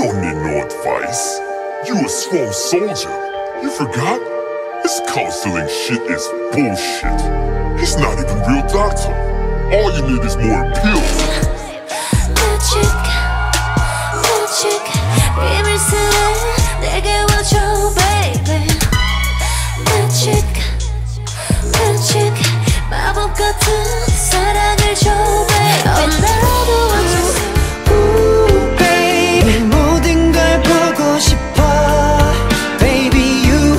don't need no advice. You a strong soldier. You forgot? This counseling shit is bullshit. He's not even a real doctor. All you need is more pills. Magic, 비밀스레 내게 와줘, baby. Magic, 마법 같은 사랑을 줘, baby. 나도 와줘. 모든 걸 보고 싶어, baby you,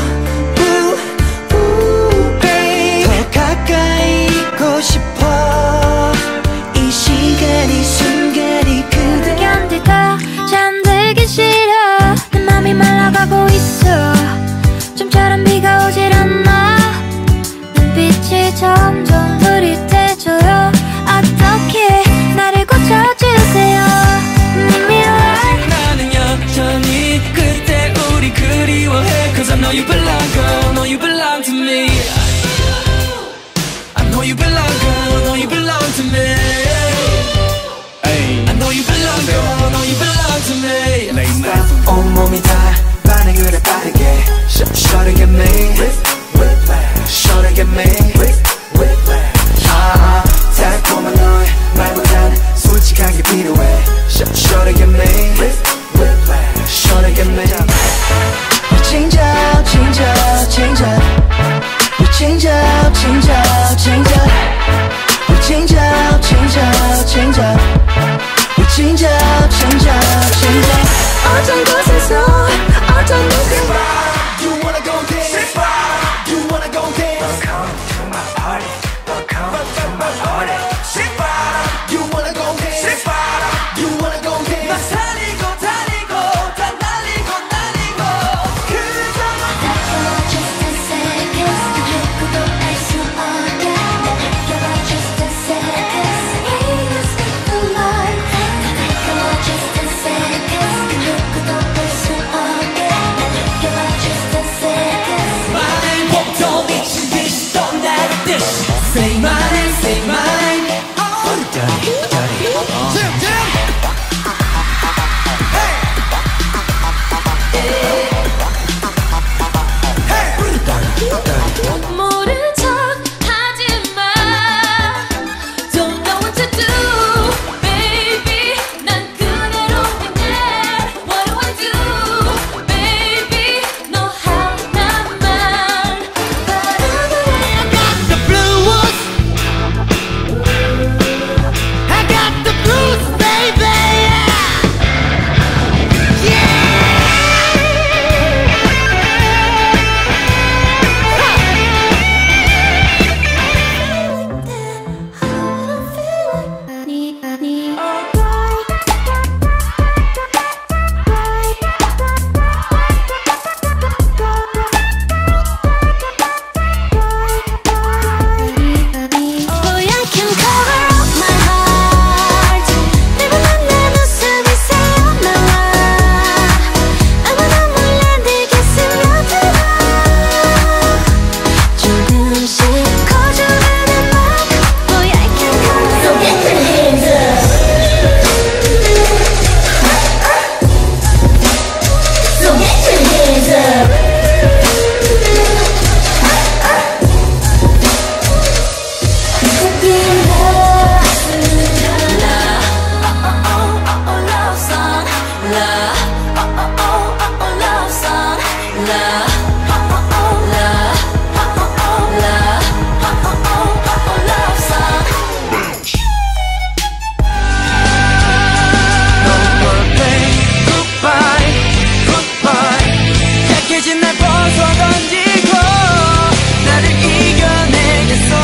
baby. 더 가까이 있고 싶어. 이 시간이 순간이 그대 견디다 잠들기 싫어. 내 맘이 말라가고 있어. 좀처럼 비가 오질 않나. 눈빛이 점점 흐릿해져요. 어떻게 나를 고쳐주세요. 나는 여전히 그때 우리 그리워해. Cause I know you belong, girl, know you belong to me. I know you belong, girl, know you belong to me. I know you belong, girl, know you belong to me. 온몸이 다 반응을 해 빠르게. Shorty get me, shorty get me. 달콤한 너의 말보단 솔직하게 필요해. Shorty get me, shorty get me. We change up, change up, change up. We change up, change up, change up. We change up, change up, change up. We change up, change up, change up. 어떤 곳에서 어떤 누군가. You wanna go dance? You wanna go dance? Welcome to my party. Welcome to my party. You wanna go dance? You wanna go dance? 나 살리고 달리고 다 날리고 날리고 그저만 달콤한 just a second. 누구도 알 수 없게 날 느껴봐 just a second. Hey, let's make the light. 달콤한 just a second. 누구도 알 수 없게 날 느껴봐 just a second. 많은 복도 미친 듯이 떠나듯이 Say my name, say my name. Dirty, dirty. 모른 척 하지 마. Don't know what to do, baby. 난 그대로인데 what do I do, baby? 너 하나만 바라봐. I got the blues. I got the blues, baby. Boy, I can cover up my heart. 내맘 내 모습이 새어나와. 아무도 몰래 내게 스며들어. 조금씩 커져가는 맘. Boy, I can cover up. So get your hands up. So get your hands up. Goodbye, goodbye. 약해진 날 벗어 던지고 나를 이겨내겠어.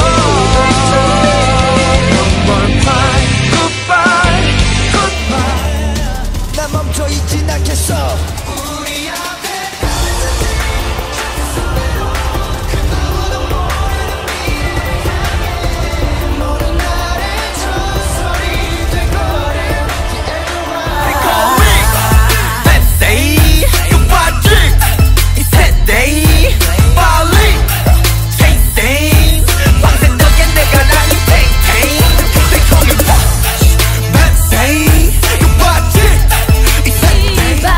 No more cry, goodbye, goodbye. 난 멈춰 있진 않겠어. 우리 앞에 모든 날의 전설이 될 거래. They call me that day. You watch it. It's that day. Falling, chasing. 밤새 너게 내가 나이 탱탱. They call me that day. You watch it. It's that day.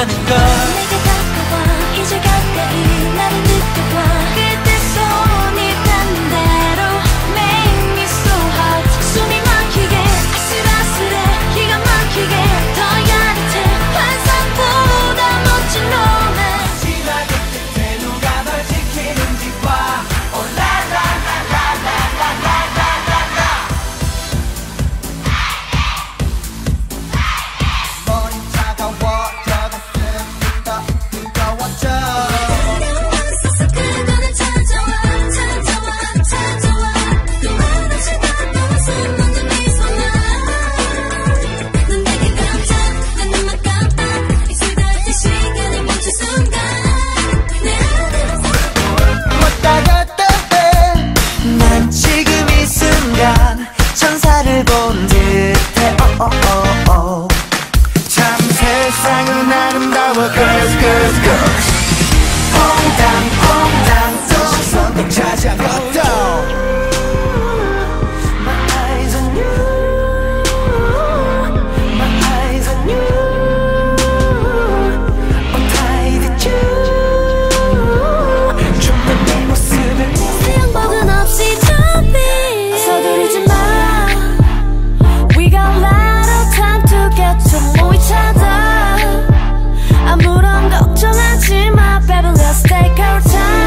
있다는 걸. 내게 다가와 이제 가까이 나를 느껴봐. 그때 손이 닿는 대로 Make me so hot. 숨이 막히게 아슬아슬해 기가 막히게 더 야릇해 환상보다 멋진 로맨스. 마지막의 끝에 누가 널 지키는지 봐. 머리 차가워 가슴부터 뜨거워져. 그거는 찾아와 또 다시 다가와서 묻는 미소만. 넌 내게 깜짝 난 눈만 깜빡 입술 닿을 시간이 멈춘 순간 내 안으로 왔다 갔다 해. 난 지금 이 순간 천사를 본 듯해. 참 세상은 아름다워. Girls girls girls. 퐁당 또 손등 찾아갔다. My eyes on you. My eyes on you. tied you. 좀더 내 모습을 수영복은 없이 준비 서두르지 마. We got a lot of time to get to know each other. 아무런 걱정하지 마 baby let's take our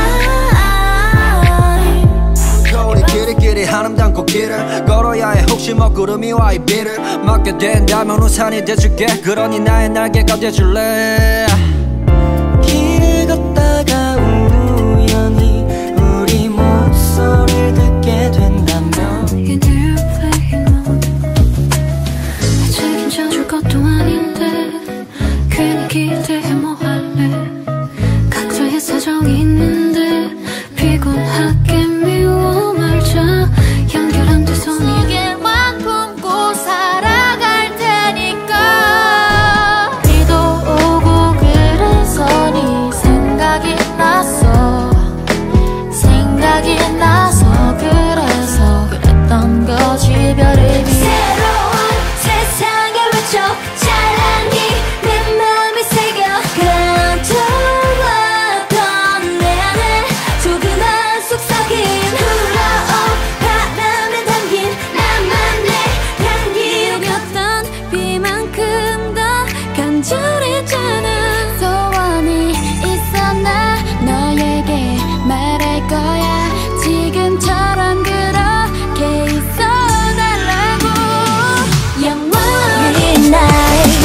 time. 거울이 끼리끼리 한음 담고 길을 걸어야 해. 혹시 먹구름이 와 이 비를 맞게 된다면 우산이 돼줄게. 그러니 나의 날개가 돼줄래. 길을 걷다가 우연히 우리 목소리를 듣게 된다면 이게 내 플레이 모드. 책임져줄 것도 아닌데 괜히 기대해 뭐 할래. 각자의 사정이 있는데 피곤하게 미워 말자. 연결한 두 손이 속에만 품고 살아갈 테니까. 비도 오고 그래서 네 생각이 나서 그래서 그랬던 거지 별의별. 새로운 세상에 외쳐 찬란히 내 맘이 새겨 가둬왔던 내 안에 조그만 속삭임 불어온 바람에 담긴 나만의 향기로 겼던 비만큼 더 간절했잖아. 소원이 있어 나 너에게 말할 거야. 지금처럼 그렇게 있어달라고. 영원히 night.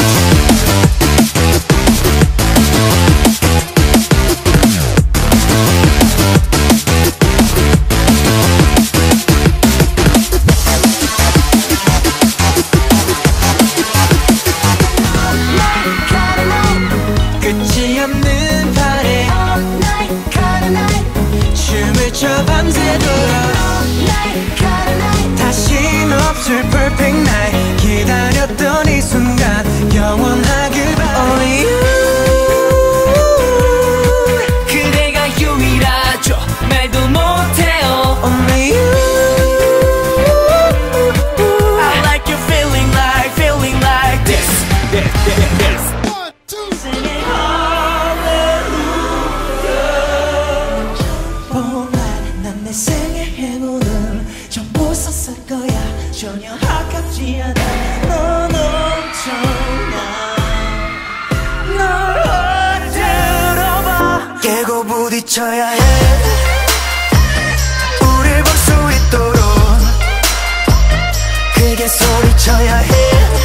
끝이 없는 발에 춤을 춰 밤새도록. 다신 없을 perfect night. 기다렸던 이 순간 영원하길 바래. Only you. 그대가 유일하죠. 말도 못해요. Only you. I like you feeling like this. Singing hallelujah. 난 내 생의 행운을 전부 썼을 거야. 전혀 아깝지 않아. 넌 엄청나. 널 들어봐. 깨고 부딪혀야 해. 우릴 볼 수 있도록 크게 소리쳐야 해.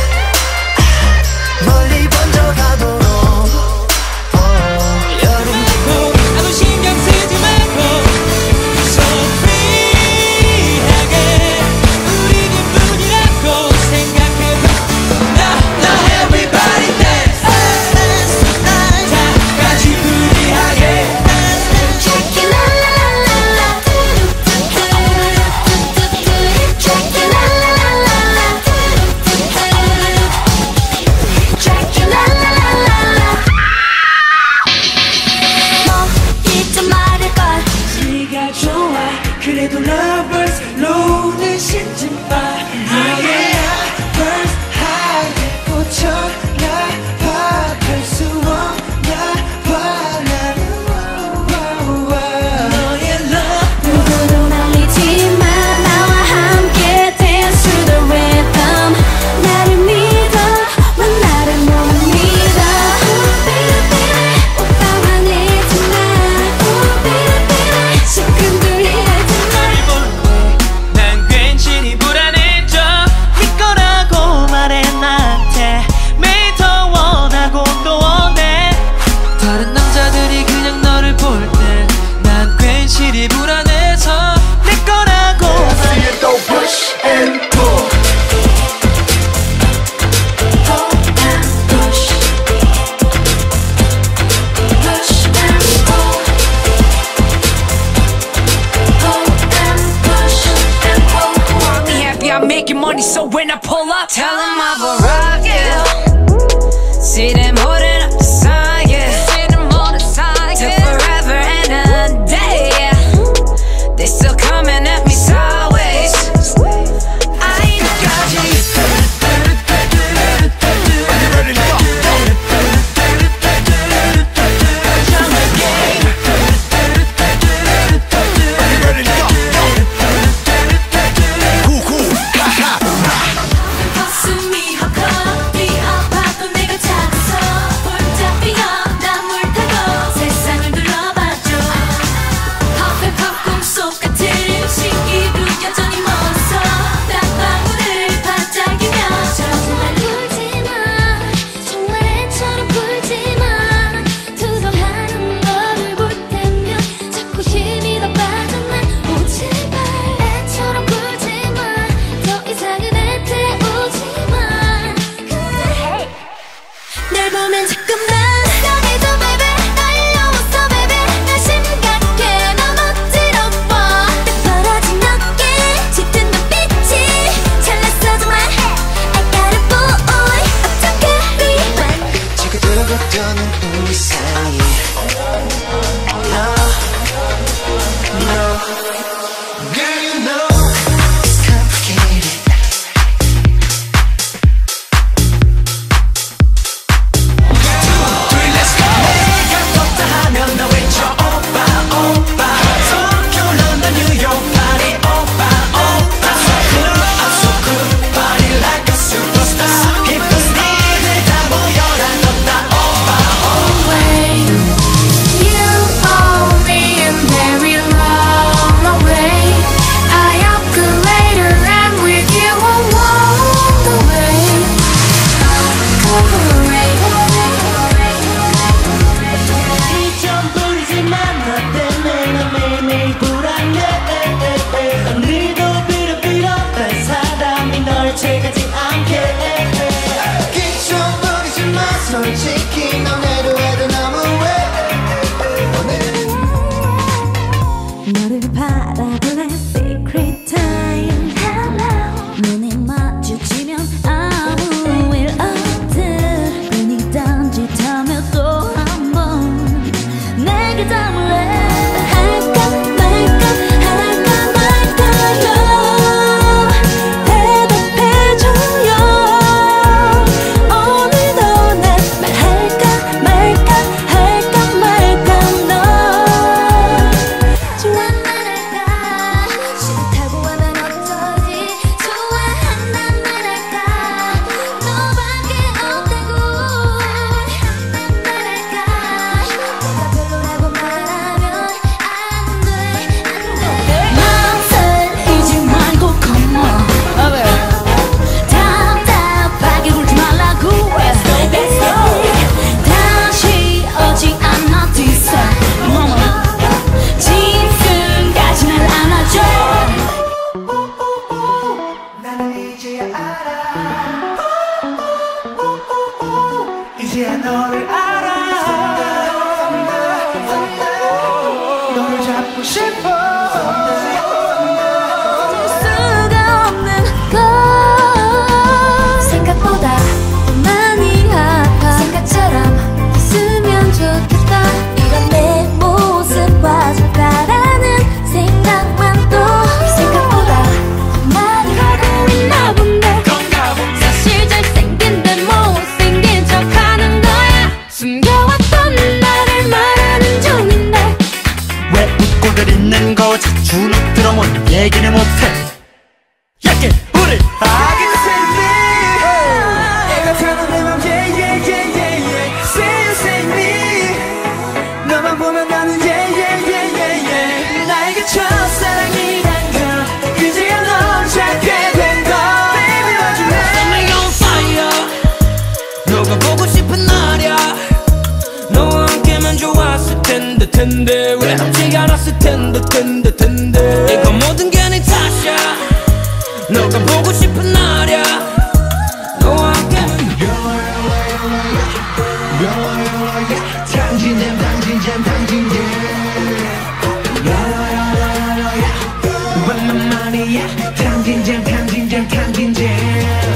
멀리 번져가도록. 아무 신경 쓰지 말고 so free하게 우리 기분이라고 생각해봐. Now everybody dance. 다 같이 프리하게. Check it out, la la la la. Check it out, la la la la. when I pull up, tell them I've arrived, yeah. See them holding up the sign, yeah. Till forever and a day, yeah. They still coming at me sideways. I ain't a dodgy. Are you ready to go? I'm a game. Are you ready to go? Cool, cool. 가슴이 헉헉 뛰어봐도 내가 찾았어 홀짝 뛰어 나물 타고 세상을 둘러봐줘 헉헉 꿈속 같은 신기루 여전히 멀었어 땀방울을 반짝이며 정말 울지마 정말 애처럼 굴지마 투정하는 너를 볼 때면 자꾸 힘이 더 빠져나 오 제발 애처럼 굴지마 더 이상은 애태우지마 근데 날 보면 자꾸만 변해져 baby 달려왔어 baby 날 심각해 너무 어지러워 딱 벌어진 어깨 짙은 눈빛이 잘났어 정말 I got a boy 어떻게 rewind 지금 들어갔던 우리 사이 No Girl you know It's complicated 내가 떴다 하면 나 외쳐 오빠 오빠 도쿄 런던 뉴욕 파리 오빠 오빠 I'm so good body like a superstar 기쁜 니들 다 모여라 떴다 오빠 away you owe me a very long away I up later and with you along the way 이점 보이지만 나 때문에 나 매일매일 불안해 언니도 빌어빌어 난 사람이 널 채가지 않게 끼쳐버리지마 솔직히 너네도 해도 너무해 너를 바라볼래 secret time 눈이 마주치면 아무 일 없듯 괜히 딴짓하며 또 한 번 내게 담을래 할까 말까 할까 말까요 대답해줘요 오늘도 난 말할까 말까 할까 말까 너 좋아만 할까 싫다고 하면 어쩌지 좋아한다만 할까 너밖에 없다고 한다만 할까 내가 별로라고 말하면 안돼 마음 설이지 말고 come on 답답하게 굴지 말라고 다시 오지 않아 뒤새 짐승까지 날 안아줘 나는 이제야 알아 이제야 너를 알아 너를 잡고 싶어 수가 없는 걸 생각보다 더 많이 아파 생각처럼 있으면 좋겠다 이런 내 모습 봐줄까라는 생각만 또 생각보다 더 많이 하고 있나 본데 사실 잘생긴 데 못생긴 척하는 거야 숨겨왔던 나를 말하는 중인데 왜 웃고들 있는 거지? 주눅 들어온 얘기를 못해. 얇게 우리 I get to save me 내가 타는 내 맘 yeah yeah yeah yeah yeah Say you save me 너만 보면 나는 yeah yeah yeah yeah yeah 나에게 첫사랑이란 걸 그제야 널 찾게 된다 Baby won't you let Set me on fire. 너가 보고 싶은 날이야. 너와 함께면 좋았을 텐데 외롭지 않았을 텐데 이건 모든 게 네 탓이야. 너가 보고 싶은 날이야. 너와 함께면 당진잼 당진잼 당진잼 야야야야야야 완전 말이야 당진잼 당진잼 당진잼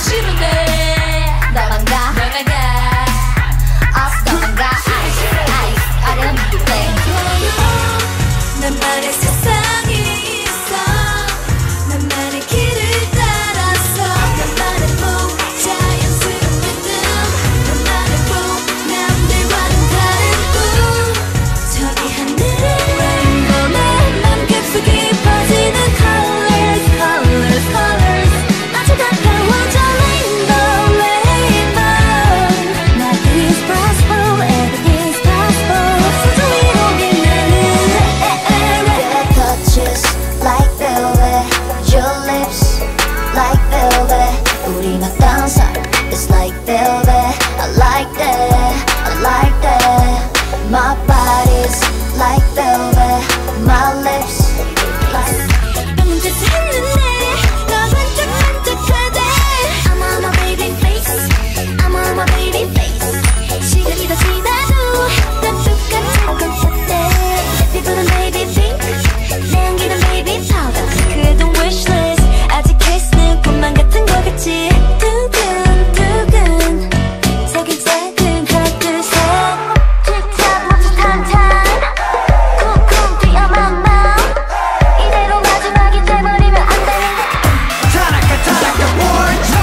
싫은데 나만 가 나만 가 어서 가 아이스 I don't need to play 나만의 세상이 있어 나만의 길을 따라서 나만의 복 자연스러운 리듬 나만의 복 남들과는 다른 꿈 저기 하늘에 rainbow 맘 깊숙이 퍼지는 colors colors colors 아주 가까워져 rainbow rainbow Nothing is possible everything is possible 수조 위로 빛나는 Your touches like velvet Your lips like velvet 우리 맞닿은 삶 It's like velvet I like that I like that My body's like velvet My lips like 방금 뜻했는데 나 반짝반짝하대 I'm on my baby face I'm on my baby face 시간이 더 지나도 난 똑같을 것 같아 피부는 baby pink 내 향기는 baby powder 그래도 wishlist 아직 케이스는 꿈만 같은 것 같지 두근두근 새근새근 하나 둘셋 틱탁 멈춰 탄탄 쿵쿵 뛰어 my mouth 이대로 마지막이 돼버리면 안 돼 타락가 월차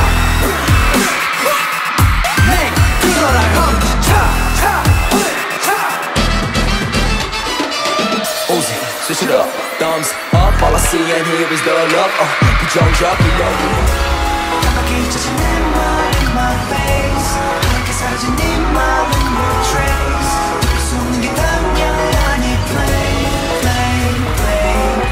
내 뛰어라 차 Uzi, switch it up, thumbs up, all I see and hear is the love. 부정적 이야기. 깜빡이 젖은 내 mind, my face 함께 사라진 네 맘은 no trace 들을 수 없는 게 당연하니 play, play, play,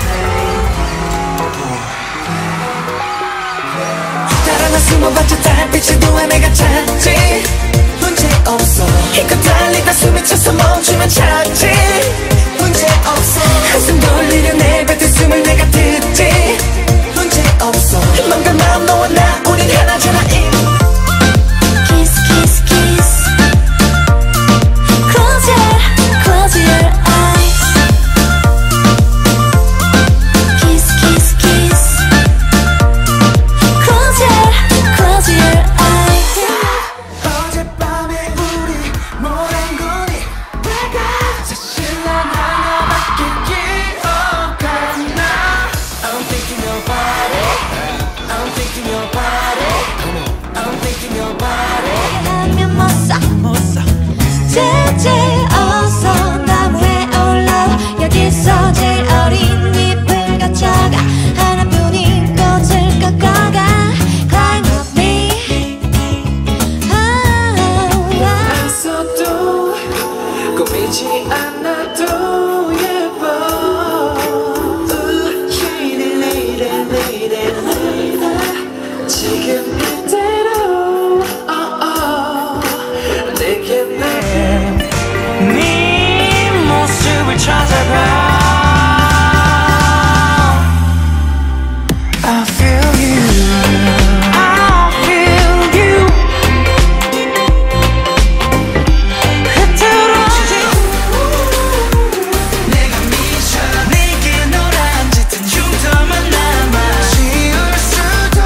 play 따라나 숨어봤자 달빛을 두에 내가 찾지 문제 없어 힘껏 달리다 숨이 차서 멈추면 찾지 문제 없어 한숨 돌리려 내뱉은 숨을 내가 듣지 문제 없어 맘과 마음 너와 나 우린 하나잖아 Kiss kiss kiss Close your eyes Kiss kiss kiss Close your eyes 어젯밤에 우리 뭘 한 거니 사실 난 하나밖에 기억 안 나 I'm thinking your body I'm thinking your body I'm thinking your body 하면 못 써 제제 어서 나무에 올라 여기서 제일 어린 잎을 거쳐가 하나뿐인 꽃을 꺾어가 Climb up me 있어도 꾸미지 않아도 예뻐 lady, lady, lady 지금 이대로 내게 네 모습을 찾아가 I feel you I feel you 흐트러진 내가 미쳐 내게 너란 짙은 흉터만 남아 지울 수도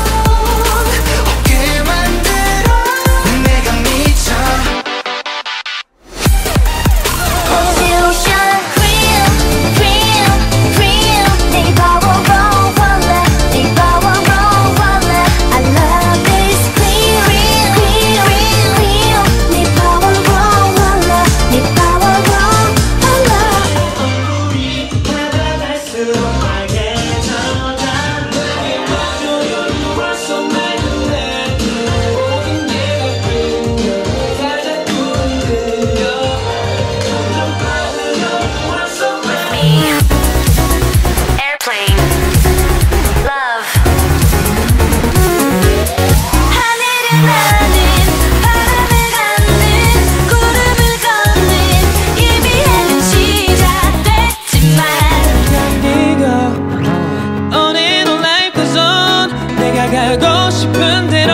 없게 만들어 내가 미쳐 Ocean cream cream cream 네 바워로 원래 네 바워로 원래 I love this cream cream cream cream 네 바워로 원래 네 바워로 원래 Airplane Love 하늘을 나는 바람을 갖는 구름을 걷는 희미해진 시작됐지만 네가 On and on life goes on 내가 가고 싶은 대로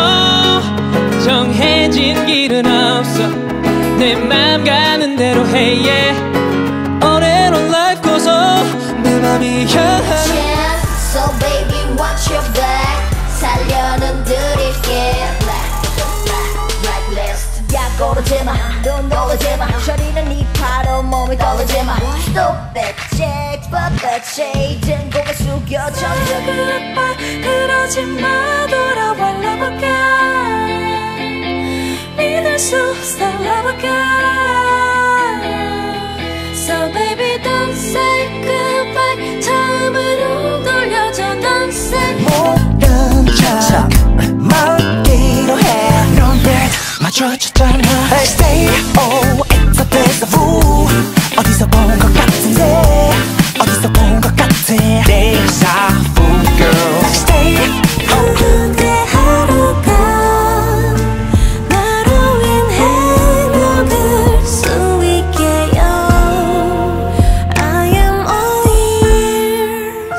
정해진 길은 없어 내 맘 가는 대로 hey yeah On and on life goes on 내 맘이 향하는 Yeah, so baby watch your back 살려는 드릴게 눈 놀라지마 저리는 네 팔로 몸이 떨어지마 Stop it, shake, pop it, shake 등 고개 숙여 천천히 그러지 마 돌아와 love again 믿을 수 없어 love again So baby don't say goodbye 처음으로 돌려줘 don't say 모른 척 말기로 해 너를 마주쳤잖아 Stay, oh it's a deja vu 어디서 본 것 같은데 어디서 본 것 같아 Deja vu girl Stay, oh 그대 하루가 나로 인해 녹을 수 있게요 I am all ears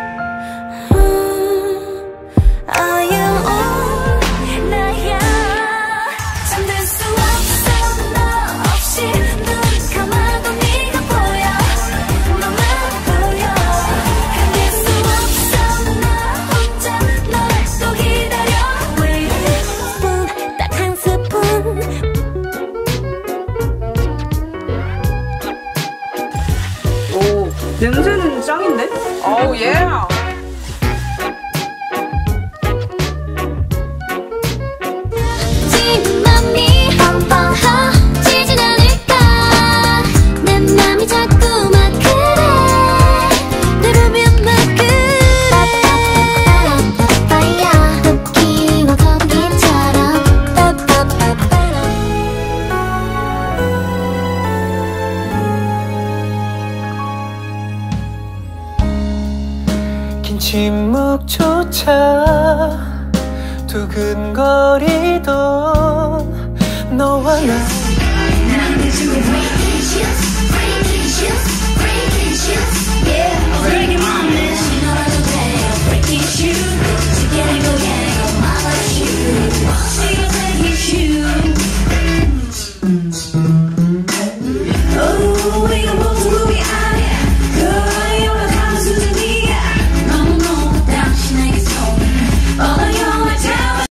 I am all 나야 잠들 수 없어 너 없이 눈 감아도 네가 보여 너만 보여 견딜 수 없어 나 혼자 널 또 기다려 Wait 스푼 딱 한 스푼 오, 냄새는 짱인데? 어우, 예! 지금 맘이 뻥뻥해지진 않을까 내 맘이 자꾸만 그래 내 보면 막 그래 빠야 또 키워 거북이처럼 긴 침묵조차 두근거리던 너와 나